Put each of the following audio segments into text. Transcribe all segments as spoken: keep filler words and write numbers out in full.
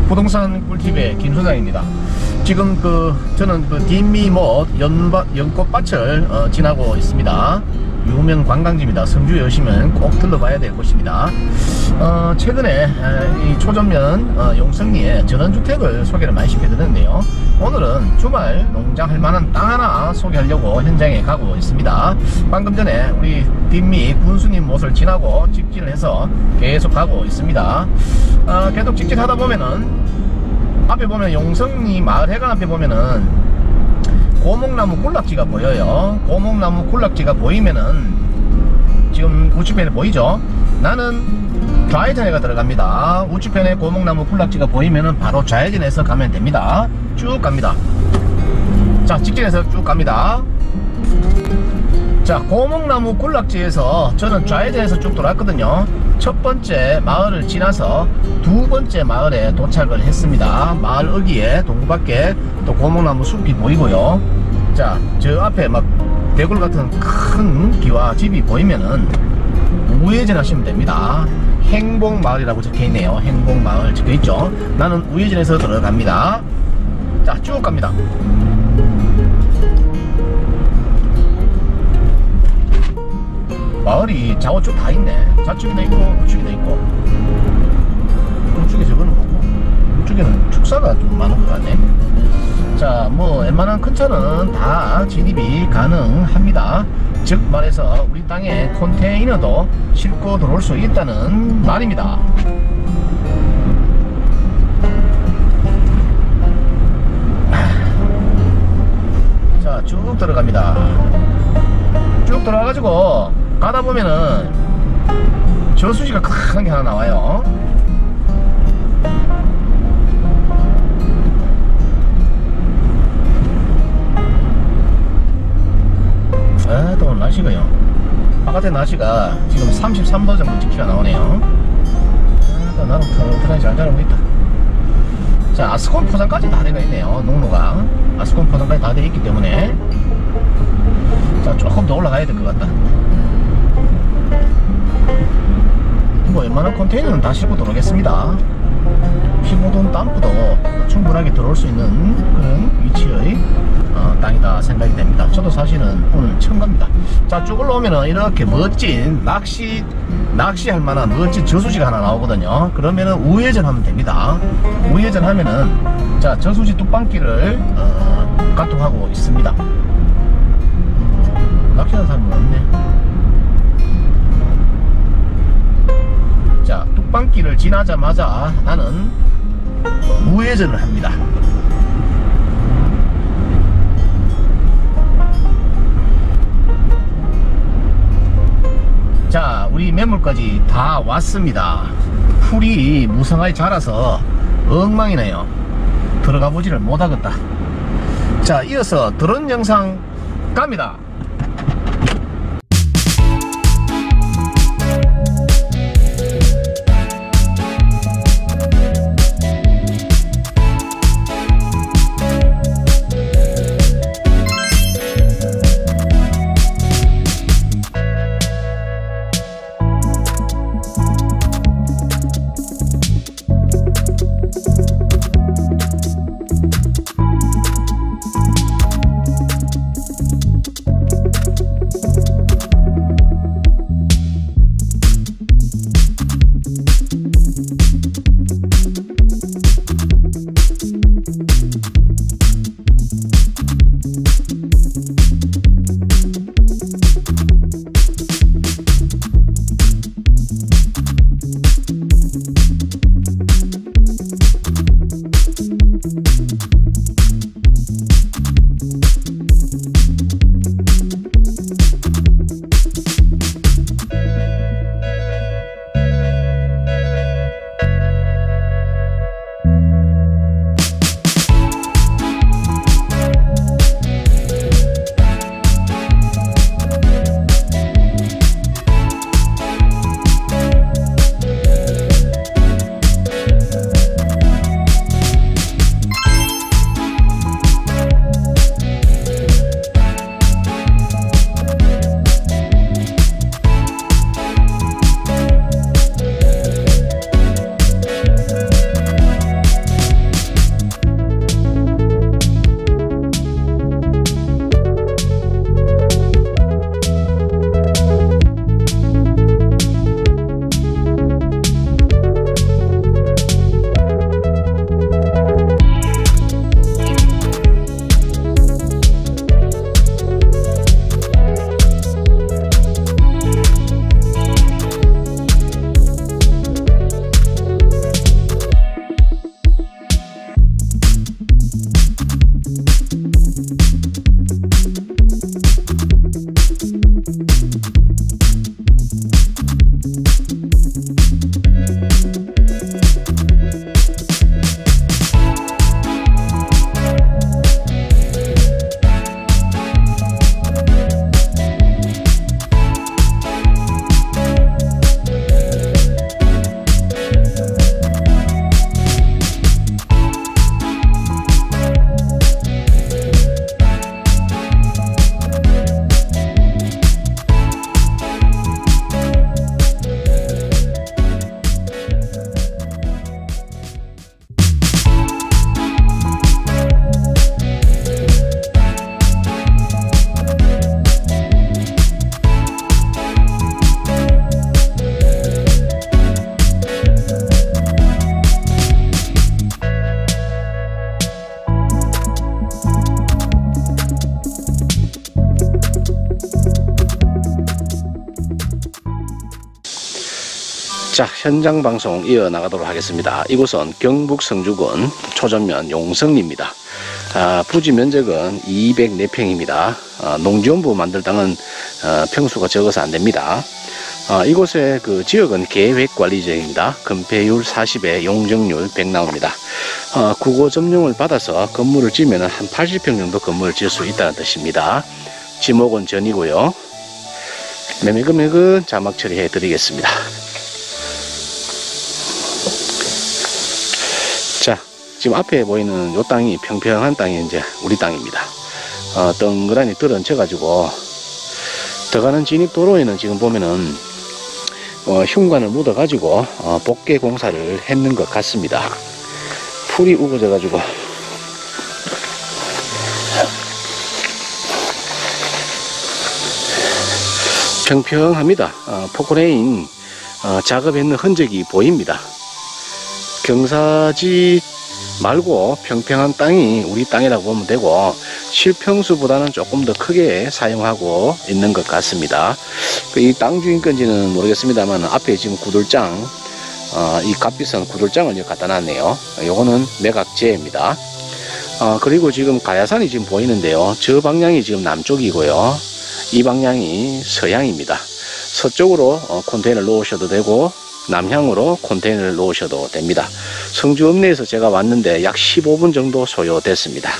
부동산 꿀팁의 김 소장입니다. 지금 그 저는 그 뒷미못 연꽃밭을 어, 지나고 있습니다. 유명 관광지입니다. 성주에 오시면 꼭 들러봐야 될 곳입니다. 어, 최근에 이 초전면 어, 용성리에 전원주택을 소개를 많이 시켜드렸는데요. 오늘은 주말 농장할 만한 땅 하나 소개하려고 현장에 가고 있습니다. 방금 전에 우리 뒷미 군수님 못을 지나고 직진을 해서 계속 가고 있습니다. 어, 계속 직진하다 보면은 앞에 보면 용성리 마을 해관 앞에 보면은 고목나무 군락지가 보여요. 고목나무 군락지가 보이면은 지금 우측편에 보이죠? 나는 좌회전해가 들어갑니다. 우측편에 고목나무 군락지가 보이면은 바로 좌회전해서 가면 됩니다. 쭉 갑니다. 자, 직진해서 쭉 갑니다. 자, 고목나무 군락지에서 저는 좌회전해서 쭉 돌았거든요. 첫 번째 마을을 지나서 두 번째 마을에 도착을 했습니다. 마을 어귀에 동부밖에 또 고목나무 숲이 보이고요. 자, 저 앞에 막 대굴 같은 큰 기와 집이 보이면은 우회전 하시면 됩니다. 행복마을이라고 적혀있네요. 행복마을 적혀있죠. 나는 우회전해서 들어갑니다. 자, 쭉 갑니다. 마을이 좌우 쭉 다 있네. 좌측에도 있고 우측에도 있고. 우측에 저거는 뭐고, 우측에는 축사가 좀 많은 것 같네. 자, 뭐 웬만한 큰 차는 다 진입이 가능합니다. 즉 말해서 우리 땅에 컨테이너도 싣고 들어올 수 있다는 말입니다. 자, 쭉 들어갑니다. 쭉 들어가가지고 가다 보면은 저수지가 큰 게 하나 나와요. 아, 또 날씨가요. 바깥에 날씨가 지금 삼십삼 도 정도 찍히가 나오네요. 아, 또 나름 털털하게 잘 자라고 있다. 자, 아스콘 포장까지 다 되어 있네요. 농로가 아스콘 포장까지 다 되어 있기 때문에 자, 조금 더 올라가야 될 것 같다. 뭐 웬만한 컨테이너는 다 싣고 들어오겠습니다. 피고돈 덤프도 충분하게 들어올 수 있는 그런 위치의 어, 땅이다 생각이 됩니다. 저도 사실은 오늘 처음 갑니다. 자, 쭉 올라오면은 이렇게 멋진 낚시 낚시할 만한 멋진 저수지가 하나 나오거든요. 그러면은 우회전 하면 됩니다. 우회전 하면은 자, 저수지 뚝방길을 어, 관통하고 있습니다. 낚시하는 사람은 없네. 자, 뚝방길을 지나자마자 나는 우회전을 합니다. 자, 우리 매물까지 다 왔습니다. 풀이 무성하게 자라서 엉망이네요. 들어가 보지를 못하겠다. 자, 이어서 드론 영상 갑니다. 자, 현장 방송 이어나가도록 하겠습니다. 이곳은 경북 성주군 초전면 용성리입니다. 아, 부지 면적은 이백사 평입니다. 아, 농지연부 만들 땅은 어, 평수가 적어서 안됩니다. 아, 이곳의 그 지역은 계획관리지역입니다. 건폐율 사십에 용적률 백 나옵니다. 아, 국오 점용을 받아서 건물을 지으면 한 팔십 평 정도 건물을 지을 수 있다는 뜻입니다. 지목은 전이고요. 매매 금액은 자막 처리해 드리겠습니다. 자, 지금 앞에 보이는 요 땅이 평평한 땅이 이제 우리 땅입니다. 어, 덩그라니 들어앉혀 가지고 들어가는 진입도로에는 지금 보면은 어, 흉관을 묻어 가지고 어, 복개 공사를 했는 것 같습니다. 풀이 우거져 가지고 평평합니다. 어, 포크레인 어, 작업했는 흔적이 보입니다. 경사지 말고 평평한 땅이 우리 땅이라고 보면 되고, 실평수보다는 조금 더 크게 사용하고 있는 것 같습니다. 이 땅 주인 건지는 모르겠습니다만 앞에 지금 구들장, 어, 이 값비싼 구들장을 갖다 놨네요. 요거는 매각제입니다. 어, 그리고 지금 가야산이 지금 보이는데요. 저 방향이 지금 남쪽이고요. 이 방향이 서향입니다. 서쪽으로 어, 컨테이너를 놓으셔도 되고 남향으로 컨테이너를 놓으셔도 됩니다. 성주 읍내에서 제가 왔는데 약 십오 분 정도 소요됐습니다.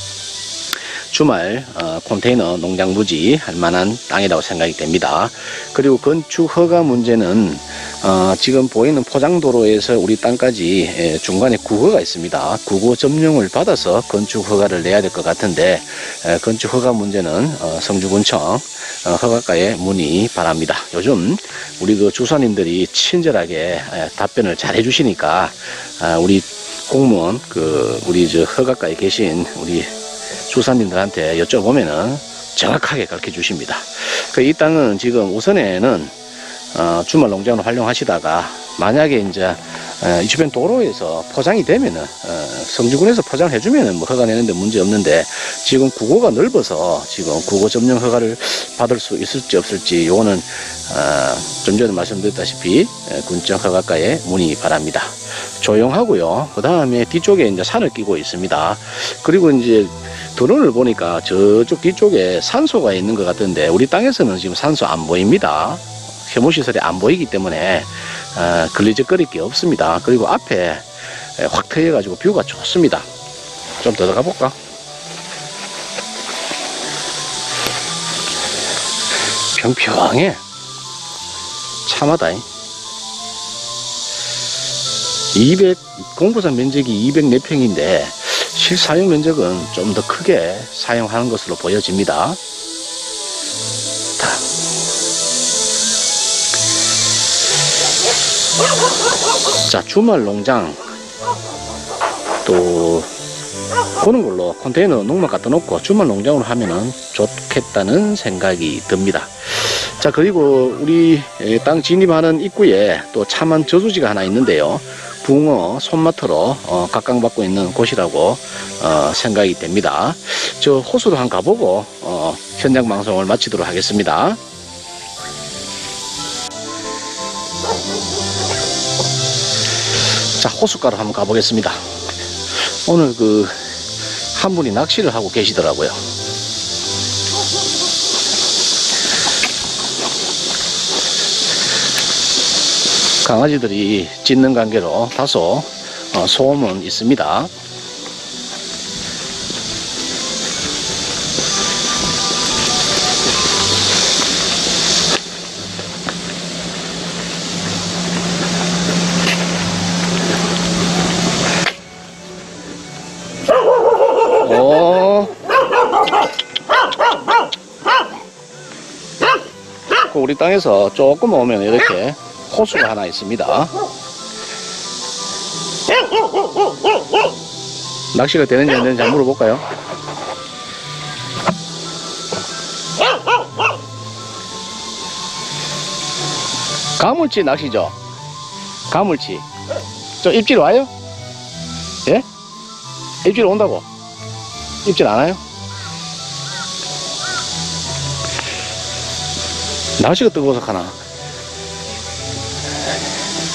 주말 어, 컨테이너 농장부지 할 만한 땅이라고 생각이 됩니다. 그리고 건축 허가 문제는 어, 지금 보이는 포장도로에서 우리 땅까지 예, 중간에 국어가 있습니다. 국어 점용을 받아서 건축 허가를 내야 될 것 같은데 예, 건축 허가 문제는 어, 성주군청 어, 허가과에 문의 바랍니다. 요즘 우리 그 주사님들이 친절하게 예, 답변을 잘 해주시니까 아, 우리 공무원 그 우리 저 허가과에 계신 우리 주사님들한테 여쭤보면은 정확하게 가르쳐 주십니다. 그 이 땅은 지금 우선에는 어, 주말 농장으로 활용하시다가 만약에 이제 어, 이 주변 도로에서 포장이 되면은 어, 성주군에서 포장을 해주면은 뭐 허가 내는데 문제 없는데, 지금 국오가 넓어서 지금 국오 점용 허가를 받을 수 있을지 없을지 요거는 어, 좀 전에 말씀드렸다시피 군청 허가과에 문의 바랍니다. 조용하고요. 그 다음에 뒤쪽에 이제 산을 끼고 있습니다. 그리고 이제 드론을 보니까 저쪽 뒤쪽에 산소가 있는 것 같은데 우리 땅에서는 지금 산소 안 보입니다. 혐오시설이 안 보이기 때문에 어, 걸리적거릴 게 없습니다. 그리고 앞에 확 트여 가지고 뷰가 좋습니다. 좀 더 들어가 볼까? 평평해. 참하다. 이백 공부산 면적이 이백사 평인데 실사용 면적은 좀 더 크게 사용하는 것으로 보여집니다. 자, 주말 농장 또 그런 걸로 컨테이너 농막 갖다 놓고 주말 농장으로 하면은 좋겠다는 생각이 듭니다. 자, 그리고 우리 땅 진입하는 입구에 또 참한 저수지가 하나 있는데요. 붕어 손마터로 어, 각광받고 있는 곳이라고 어, 생각이 됩니다. 저 호수로 한번 가보고 어, 현장 방송을 마치도록 하겠습니다. 자, 호숫가로 한번 가보겠습니다. 오늘 그 한 분이 낚시를 하고 계시더라고요. 강아지들이 짖는 관계로 다소 어, 소음은 있습니다. 오. 우리 땅에서 조금 오면 이렇게 호수가 하나 있습니다. 낚시가 되는지 안 되는지 한번 물어볼까요? 가물치 낚시죠? 가물치. 저 입질 와요? 예? 입질 온다고? 입질 안 와요? 날씨가 뜨거워서 가나?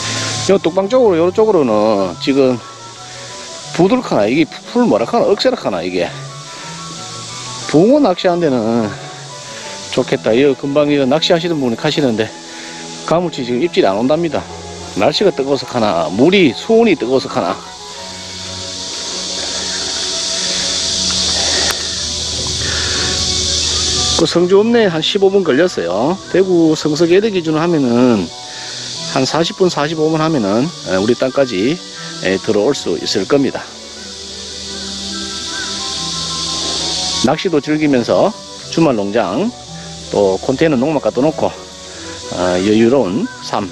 요 뚝방 쪽으로, 요 쪽으로는 지금 부들카나, 이게 풀 뭐라카나, 억세라카나, 이게. 붕어 낚시하는 데는 좋겠다. 이 금방 이거 낚시하시는 분이 가시는데, 가물치 지금 입질이 안 온답니다. 날씨가 뜨거워서 가나, 물이, 수온이 뜨거워서 가나. 그 성주 읍내에 한 십오 분 걸렸어요. 대구 성서계대 기준으로 하면은 한 사십 분, 사십오 분 하면은 우리 땅까지 들어올 수 있을 겁니다. 낚시도 즐기면서 주말 농장, 또 컨테이너 농막 갖다 놓고 여유로운 삶.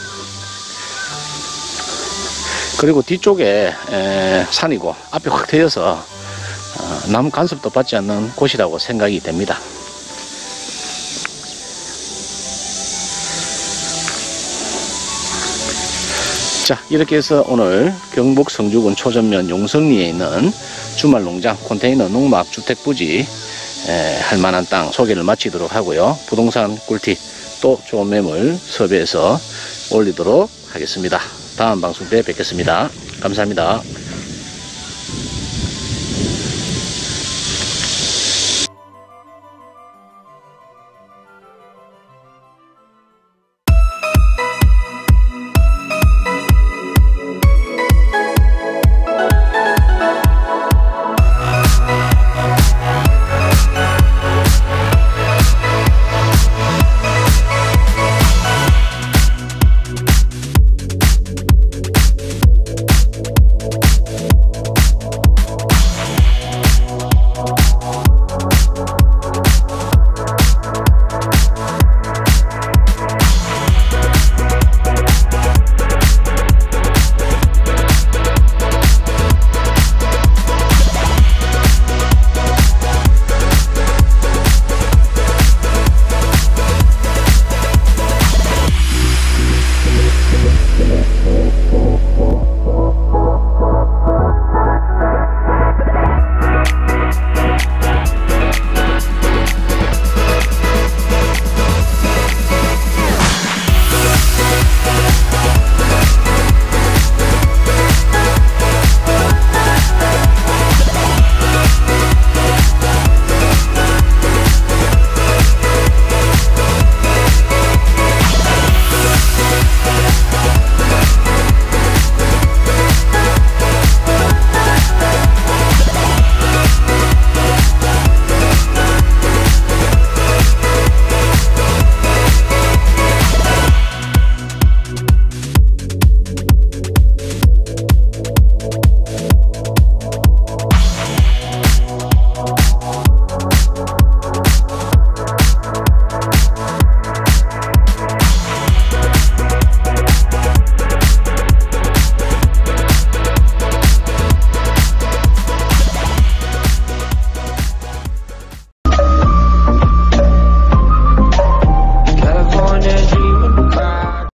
그리고 뒤쪽에 산이고 앞에 확 트여서 남 간섭도 받지 않는 곳이라고 생각이 됩니다. 자, 이렇게 해서 오늘 경북 성주군 초전면 용성리에 있는 주말 농장 컨테이너 농막 주택부지 에, 할만한 땅 소개를 마치도록 하고요. 부동산 꿀팁 또 좋은 매물 섭외해서 올리도록 하겠습니다. 다음 방송 때 뵙겠습니다. 감사합니다.